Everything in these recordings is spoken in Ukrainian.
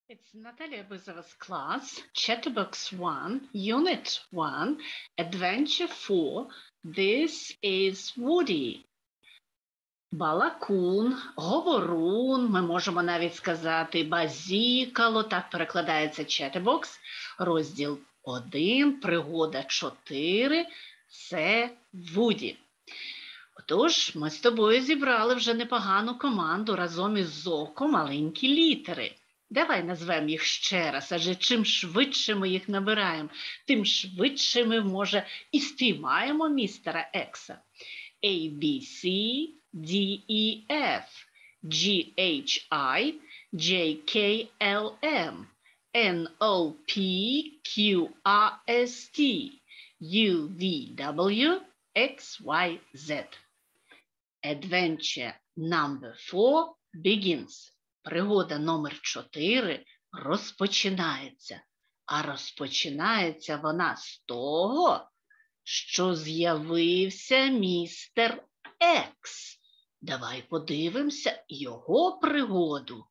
It's Natalia Buzova's class, Chatterbox 1, Unit 1, Adventure 4. This is Woody. Балакун, говорун, ми можемо навіть сказати базікало, так перекладається Chatterbox. Розділ 1, пригода 4, це Вуді. Отож, ми з тобою зібрали вже непогану команду разом із Зоко маленькі літери. Давай назвемо їх ще раз, адже чим швидше ми їх набираємо, тим швидше ми, може, і спіймаємо містера Екса. A, B, C, D, E, F, G, H, I, J, K, L, M, N, O, P, Q, R, S, T, U, V, W, X, Y, Z. Adventure number 4 begins. Пригода номер 4 розпочинається. А розпочинається вона з того, що з'явився містер Екс. Давай подивимося його пригоду.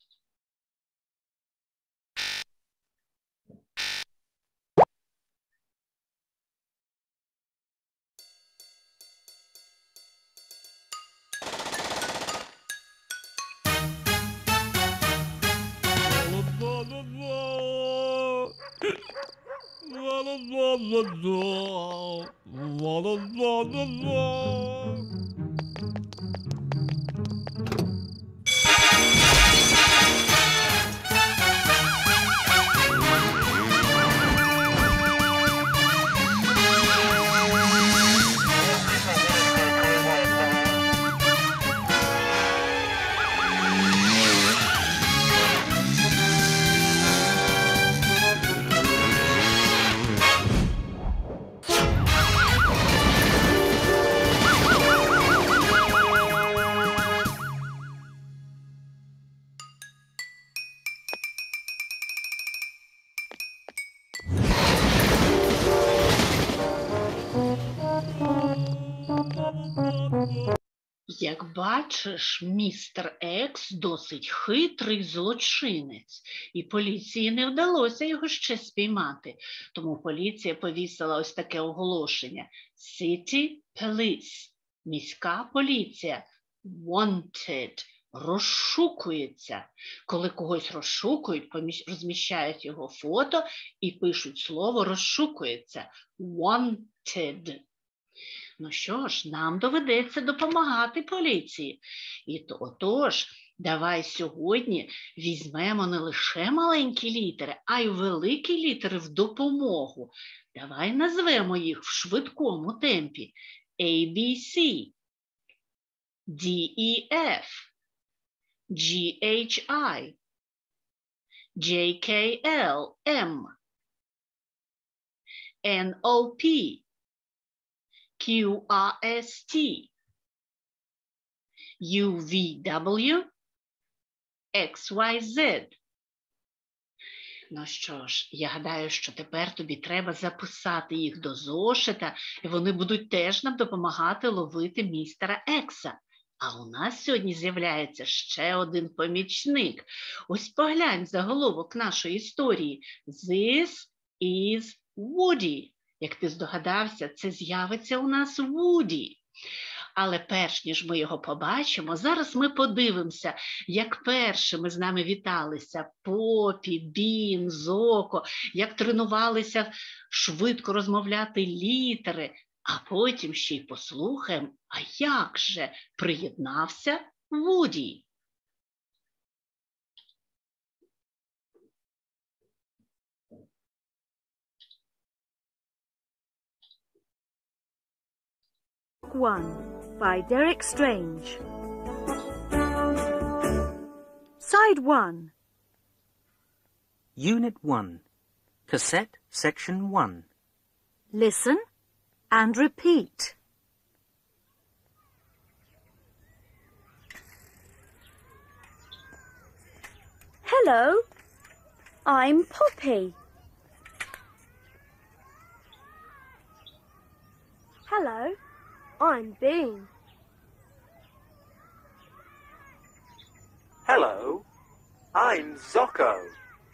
Як бачиш, містер Екс досить хитрий злочинець, і поліції не вдалося його ще спіймати. Тому поліція повісила ось таке оголошення. City Police. Міська поліція. Wanted. Розшукується. Коли когось розшукують, розміщають його фото і пишуть слово розшукується. Wanted. Ну що ж, нам доведеться допомагати поліції. Отож, давай сьогодні візьмемо не лише маленькі літери, а й великі літери в допомогу. Давай назвемо їх в швидкому темпі. A, B, C, D, E, F, G, H, I, J, K, L, M, N, O, P, Q, R, S, T, U, V, W, X, Y, Z. Ну що ж, я гадаю, що тепер тобі треба записати їх до зошита, і вони будуть теж нам допомагати ловити містера Екса. А у нас сьогодні з'являється ще один помічник. Ось поглянь заголовок нашої історії. This is Woody. Як ти здогадався, це з'явиться у нас Вуді. Але перш ніж ми його побачимо, зараз ми подивимося, як першими з нами віталися Попі, Бін, Зоко, як тренувалися швидко розмовляти літери, а потім ще й послухаємо, а як же приєднався Вуді. One by Derek Strange. Side 1. Unit 1. Cassette Section 1. Listen and repeat. Hello, I'm Poppy. Hello, I'm Bean. Hello, I'm Zocco.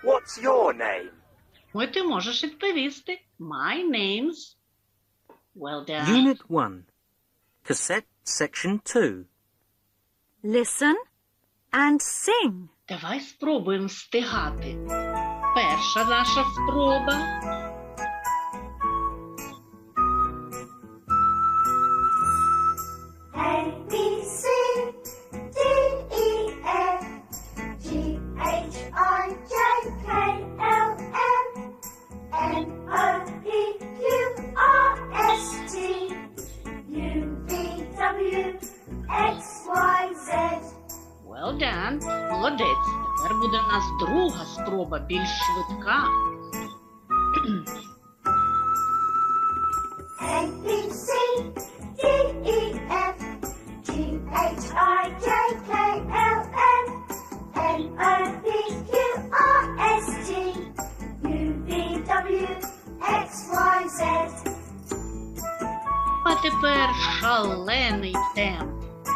What's your name? Ну, і ти можеш відповісти. My name's... Well done. Unit 1. Cassette Section 2. Listen and sing. Давай спробуємо встигати. Перша наша спроба. A, B, C, D, E, F, G, H, I, J, K, L, M, N, O, P, Q, R, S, T, U, V, W, X, Y, Z. Well done. Молодець. Тепер буде у нас друга спроба, більш швидка. A, B, C, D, E, F, G, H, I, J, K, L, M, N, O, P, Q, R, S, T, U, V, W, X, Y, Z. А тепер шалений темп.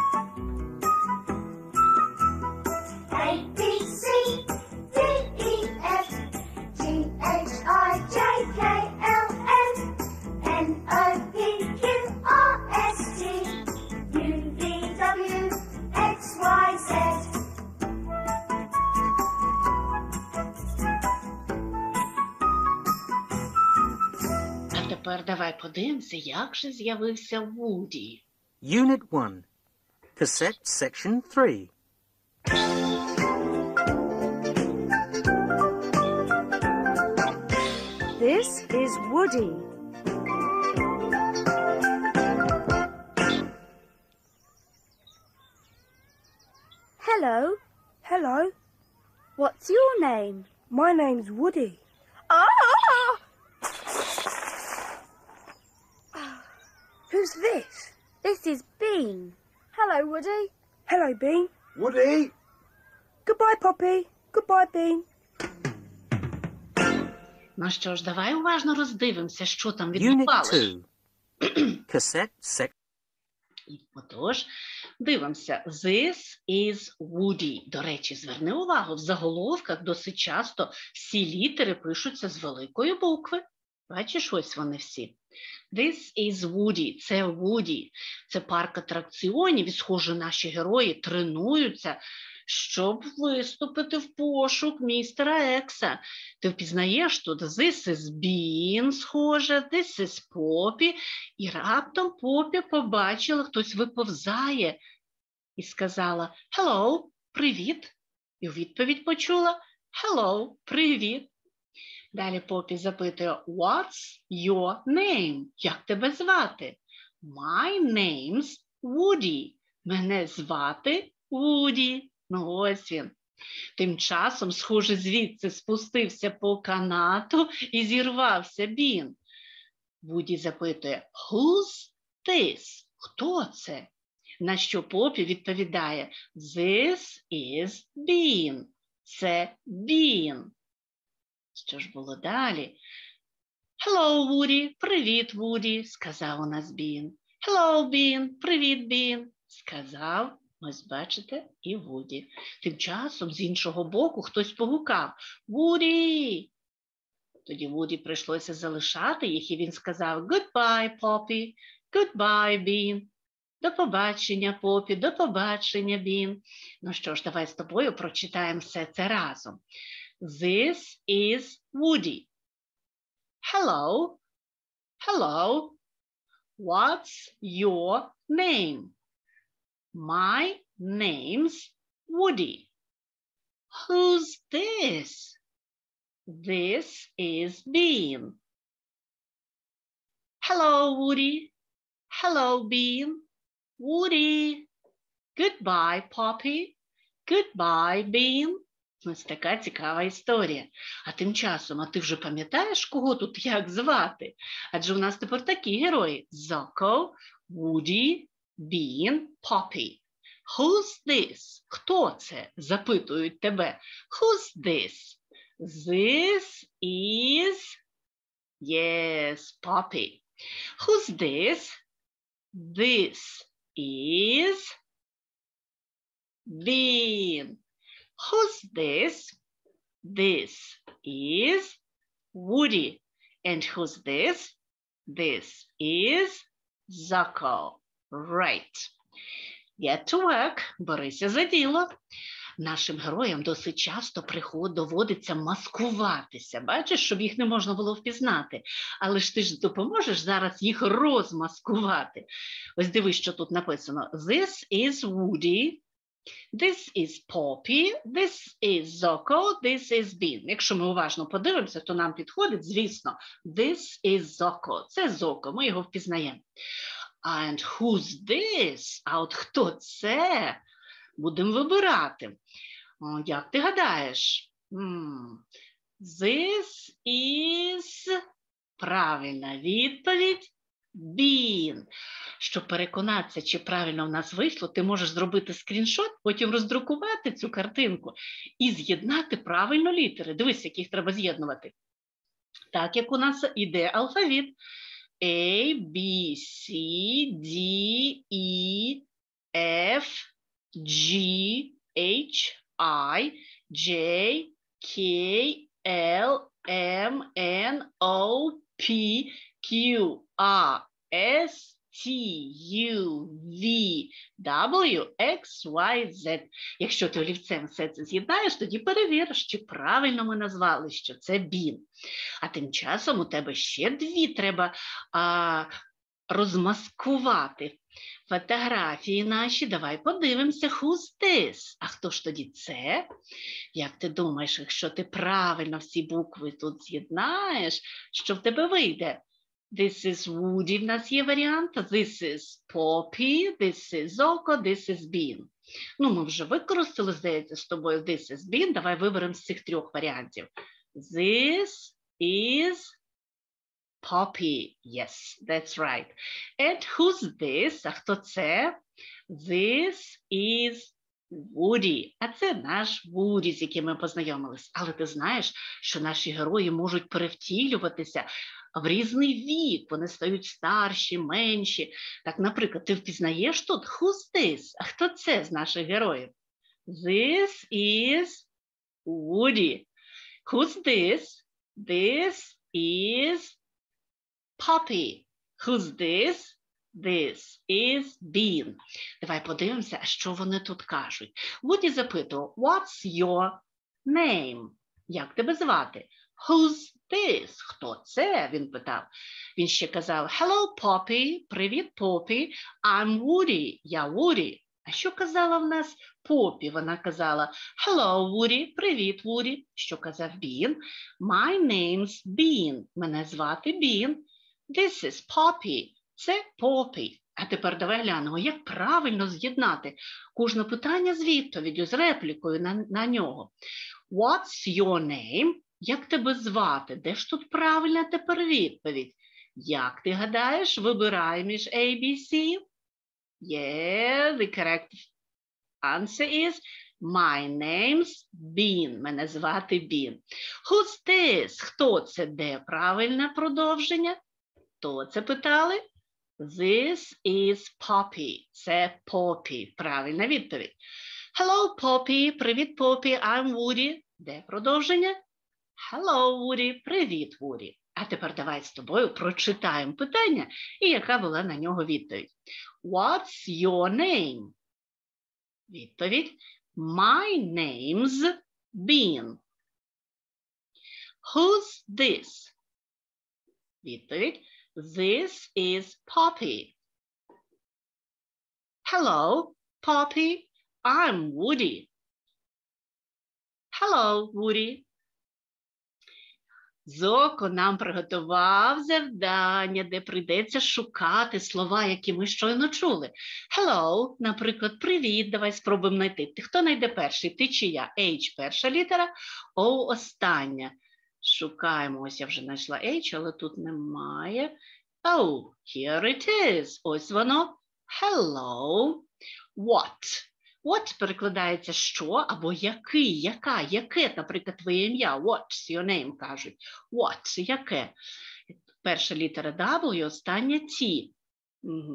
A, B, C, D, E, F, G, H, I, J, K, L, M, N, O, P, Q, R, S, T, U, V, W, X, Y, Z. А тепер давай подивимося, як же з'явився Вуді. Unit 1. Cassette Section 3. This is Woody. Hello. Hello, What's your name? my name's Woody. Ah! Who's this? This is Bean. Hello, Woody. Hello, Bean. Woody? Goodbye, Poppy. Goodbye, Bean. Ну що ж, давай уважно роздивимося, що там Unit відбувалося. 2. Cassette Section. Отож, дивимося. This is Woody. До речі, зверни увагу, в заголовках досить часто всі літери пишуться з великої букви. Бачиш, ось вони всі. This is Woody. Це Woody. Це парк атракціонів, і, схоже, наші герої тренуються, щоб виступити в пошук містера Екса. Ти впізнаєш тут this is Bean, схоже, this is Poppy, і раптом Попі побачила, хтось виповзає, і сказала hello, привіт, і у відповідь почула hello, привіт. Далі Попі запитує what's your name? Як тебе звати? My name's Woody. Мене звати Вуді. Ну ось він. Тим часом, схоже, звідси спустився по канату і зірвався Бін. Вуді запитує who's this? Хто це? На що Попі відповідає this is Bean. Це Бін. Що ж було далі? Hello, Вуді. Привіт, Вуді, сказав у нас Бін. Hello, Бін. Привіт, Бін, сказав, ось бачите, і Вуді. Тим часом з іншого боку хтось погукав Вуді. Тоді Вуді прийшлося залишати їх, і він сказав goodbye, Poppy, goodbye, Бін. До побачення, Попі, до побачення, Бін. Ну що ж, давай з тобою прочитаємо все це разом. This is Woody. Hello. Hello. What's your name? My name's Woody. Who's this? This is Bean. Hello, Woody. Hello, Bean. Woody. Goodbye, Poppy. Goodbye, Bean. Ось така цікава історія. А тим часом, а ти вже пам'ятаєш, кого тут як звати? Адже у нас тепер такі герої. Zoco, Woody, Bean, Poppy. Who's this? Хто це? Запитують тебе. Who's this? This is... Yes, Poppy. Who's this? This is... Bean. Who's this? This is Woody. And who's this? This is Zuko. Right. Get to work. Берися за діло. Нашим героям досить часто доводиться маскуватися. Бачиш, щоб їх не можна було впізнати. Але ж ти ж допоможеш зараз їх розмаскувати. Ось дивись, що тут написано. This is Woody. This is Poppy, this is Zuko, this is Bean. Якщо ми уважно подивимося, то нам підходить, звісно, this is Zuko. Це Zuko, ми його впізнаємо. And who's this? А от хто це? Будемо вибирати. О, як ти гадаєш? This is правильна відповідь. Bean. Щоб переконатися, чи правильно в нас вийшло, ти можеш зробити скріншот, потім роздрукувати цю картинку і з'єднати правильно літери. Дивись, яких треба з'єднувати. Так, як у нас іде алфавіт. A, B, C, D, E, F, G, H, I, J, K, L, M, N, O, P, Q, R, S, T, U, V, W, X, Y, Z. Якщо ти олівцем все це з'єднаєш, тоді перевіриш, чи правильно ми назвали, що це Bean. А тим часом у тебе ще дві треба розмаскувати. Фотографії наші, давай подивимося, who's this? А хто ж тоді це? Як ти думаєш, якщо ти правильно всі букви тут з'єднаєш, що в тебе вийде? This is Woody, в нас є варіант. This is Poppy, this is Zuko, this is Bean. Ну, ми вже використали, здається, з тобою this is Bean. Давай виберемо з цих трьох варіантів. This is Poppy. Yes, that's right. And who's this? А хто це? This is Woody. А це наш Woody, з яким ми познайомились. Але ти знаєш, що наші герої можуть перевтілюватися в різний вік. Вони стають старші, менші. Так, наприклад, ти впізнаєш тут who's this? А хто це з наших героїв? This is Woody. Who's this? This is Poppy. Who's this? This is Bean. Давай подивимося, що вони тут кажуть. Woody запитував, what's your name? Як тебе звати? Who's this? Хто це? Він питав. Він ще казав, hello, Poppy. Привіт, Poppy. I'm Woody. Я Woody. А що казала в нас Poppy? Вона казала, hello, Woody. Привіт, Woody. Що казав Bean? My name's Bean. Мене звати Bean. This is Poppy. Це Poppy. А тепер давай глянемо, як правильно з'єднати кожне питання з відповіддю, з реплікою на нього. What's your name? Як тебе звати? Де ж тут правильна тепер відповідь? Як ти гадаєш, вибирай між A, B, C? Yeah, the correct answer is my name's Bean. Мене звати Bean. Who's this? Хто це? Де правильне продовження? Хто це питали? This is Poppy. Це Poppy. Правильна відповідь. Hello, Poppy. Привіт, Poppy. I'm Woody. Де продовження? Hello, Woody. Привіт, Woody. А тепер давай з тобою прочитаємо питання і яка була на нього відповідь. What's your name? Відповідь. My name's Bean. Who's this? Відповідь. This is Poppy. Hello, Poppy. I'm Woody. Hello, Woody. Зоко нам приготував завдання, де прийдеться шукати слова, які ми щойно чули. Hello, наприклад, привіт, давай спробуємо знайти. Хто знайде перший, ти чи я? H перша літера, O остання. Шукаємо, ось я вже знайшла H, але тут немає. Oh, here it is. Ось воно. Hello. What? What перекладається що або який, яка, яке, наприклад, твоє ім'я. What's your name, кажуть. What, яке. Перша літера W, остання T.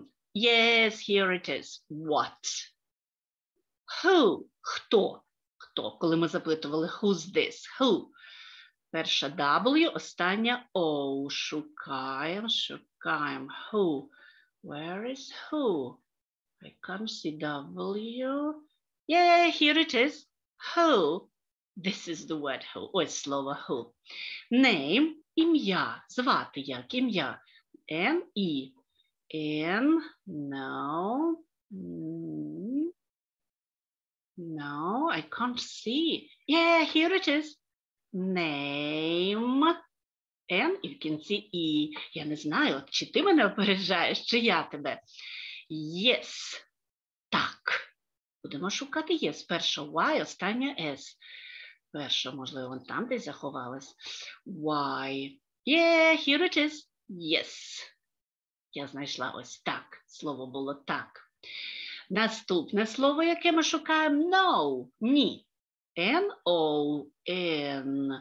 Yes, here it is. What? Who? Хто? хто, коли ми запитували who's this, who. Перша W, остання O. Шукаємо. Who. Where is who? I can't see W. Yeah, here it is. Who. This is the word who. Ось слово who. Name, ім'я. Звати як ім'я. N-E. N, no. No, I can't see. Yeah, here it is. Name. N і в кінці E. Я не знаю, чи ти мене опереджаєш, чи я тебе. Yes. Так. Будемо шукати yes. Перша Y, остання S. Перша, можливо, вон там десь заховалась. Y. Yeah, here it is. Yes. Я знайшла ось так. Слово було так. Наступне слово, яке ми шукаємо, no, ні. N-O-N.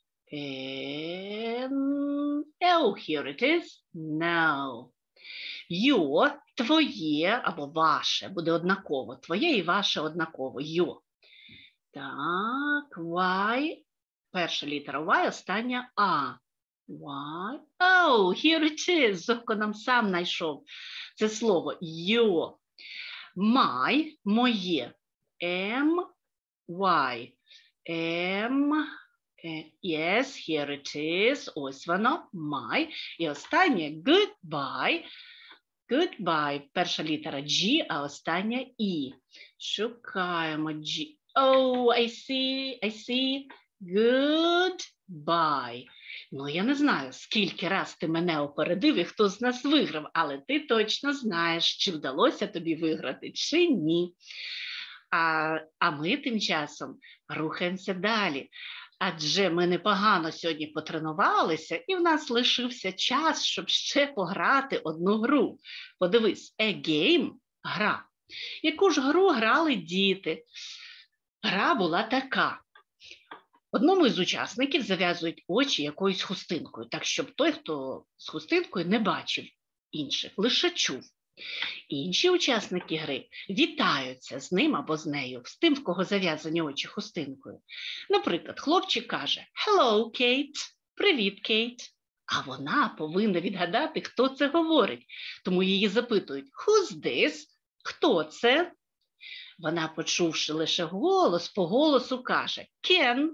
Oh, here it is. No. Your, твоє або ваше, буде однаково. Твоє і ваше однаково. Your. Так, Y. Перша літера Y, остання A. Y. Oh, here it is. Зовко нам сам знайшов це слово. Your. My, моє. M-Y. Yes, here it is. Ось воно, my. І останнє goodbye. Goodbye. Перша літера G, а остання E. Шукаємо G. Oh, I see. Goodbye. Ну, я не знаю, скільки раз ти мене опередив і хто з нас виграв, але ти точно знаєш, чи вдалося тобі виграти, чи ні. А ми тим часом рухаємося далі. Адже ми непогано сьогодні потренувалися, і в нас лишився час, щоб ще пограти одну гру. Подивись, a game – гра. Яку ж гру грали діти? Гра була така. Одному із учасників зав'язують очі якоюсь хустинкою, так щоб той, хто з хустинкою, не бачив інших, лише чув. Інші учасники гри вітаються з ним або з нею, з тим, в кого зав'язані очі хустинкою. Наприклад, хлопчик каже «Hello, Kate», «Привіт, Кейт», а вона повинна відгадати, хто це говорить. Тому її запитують «Who's this?» «Хто це?» Вона, почувши лише голос, по голосу каже «Ken»,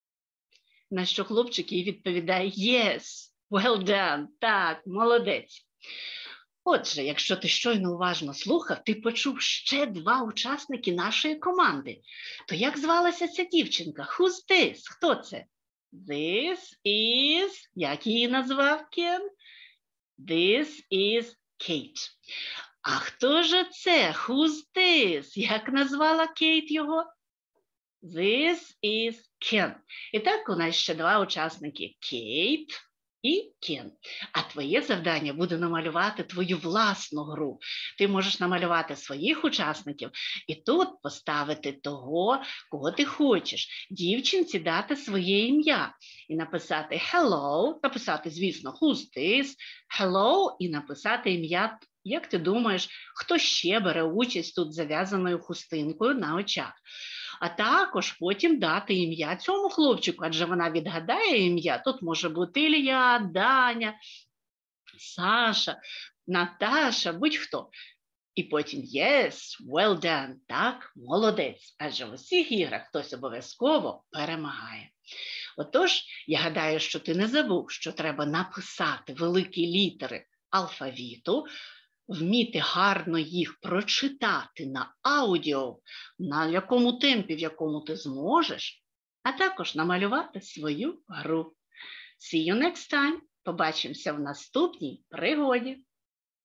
на що хлопчик їй відповідає «Yes, well done», «Так, молодець». Отже, якщо ти щойно уважно слухав, ти почув ще два учасники нашої команди. То як звалася ця дівчинка? Who's this? Хто це? This is... Як її назвав Кен? This is Kate. А хто ж це? Who's this? Як назвала Кейт його? This is Ken. І так у нас ще два учасники. Кейт і Кен. А твоє завдання буде намалювати твою власну гру. Ти можеш намалювати своїх учасників і тут поставити того, кого ти хочеш. Дівчинці дати своє ім'я і написати hello, написати, звісно, who's this, hello і написати ім'я. Як ти думаєш, хто ще бере участь тут зав'язаною хустинкою на очах? А також потім дати ім'я цьому хлопчику, адже вона відгадає ім'я. Тут може бути Ілля, Даня, Саша, Наташа, будь-хто. І потім yes, well done, так, молодець. Адже в усіх іграх хтось обов'язково перемагає. Отож, я гадаю, що ти не забув, що треба написати великі літери алфавіту, вміти гарно їх прочитати на аудіо, на якому темпі, в якому ти зможеш, а також намалювати свою гру. See you next time. Побачимося в наступній пригоді.